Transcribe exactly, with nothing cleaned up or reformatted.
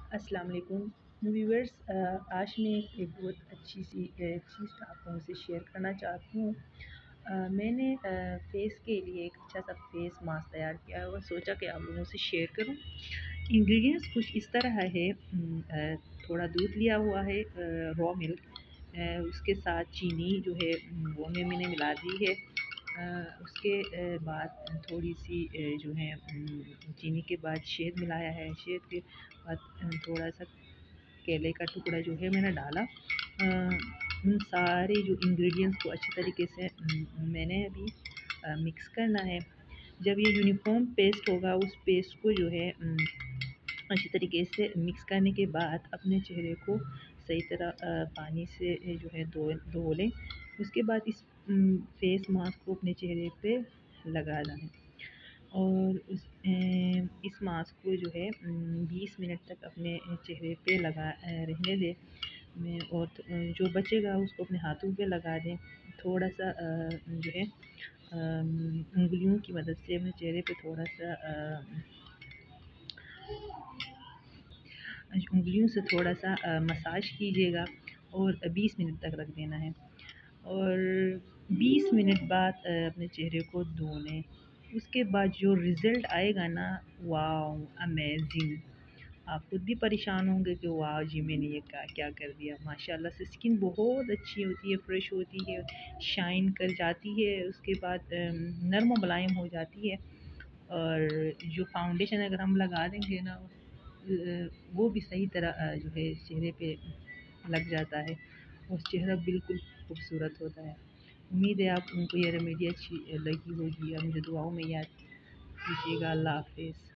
अस्सलाम वालेकुम व्यूअर्स। आज मैं एक बहुत अच्छी सी चीज़ आप लोगों से शेयर करना चाहती हूँ। अ, मैंने फ़ेस के लिए एक अच्छा सा फ़ेस मास्क तैयार किया है और सोचा कि आप लोगों से शेयर करूँ। इंग्रेडिएंट्स कुछ इस तरह है। उम, अ, थोड़ा दूध लिया हुआ है, रॉ मिल्क, उसके साथ चीनी जो है उम, वो में मैंने मिला दी है। अ, उसके अ, बाद थोड़ी सी अ, जो है उम, चीनी के बाद शहद मिलाया है। शहद के बाद अ, थोड़ा सा केले का टुकड़ा जो है मैंने डाला। अ, उन सारे जो इंग्रेडिएंट्स को अच्छी तरीके से उम, मैंने अभी अ, मिक्स करना है। जब ये यूनिफ़ॉर्म पेस्ट होगा, उस पेस्ट को जो है उम, अच्छी तरीके से मिक्स करने के बाद अपने चेहरे को सही तरह अ, पानी से ए, जो है धो धो लें। उसके बाद इस उम, फेस मास्क को अपने चेहरे पे लगाना है और उस अ, इस मास्क को जो है उम, बीस मिनट तक अपने चेहरे पे लगा अ, रहने दें में और अ, जो बचेगा उसको अपने हाथों पे लगा दें। थोड़ा-सा अ, जो है अम, उँगलियों की मदद से अपने चेहरे पे थोड़ा-सा अ उँगलियों से थोड़ा-सा अ, मसाज कीजिएगा और बीस मिनट तक रख देना है और बीस मिनट बाद अ, अपने चेहरे को धो लें। उसके बाद जो रिज़ल्ट आएगा ना, वॉव! अमेज़िंग! आप खुद भी परेशान होंगे कि वाह जी, मैंने ये क्या क्या कर दिया। माशाल्लाह से स्किन बहुत अच्छी होती है, फ्रेश होती है, शाइन कर जाती है। उसके बाद अम, नर्म और मुलायम हो जाती है और जो फाउंडेशन अगर हम लगा देंगे ना, अ, वो भी सही तरह अ, जो है चेहरे पे लग जाता है और चेहरा बिल्कुल खूबसूरत होता है। उम्मीद है आप उनको ये रेमेडी अच्छी लगी होगी और मुझे दुआओं में याद कीजिएगा। अल्लाह हाफ़िज़।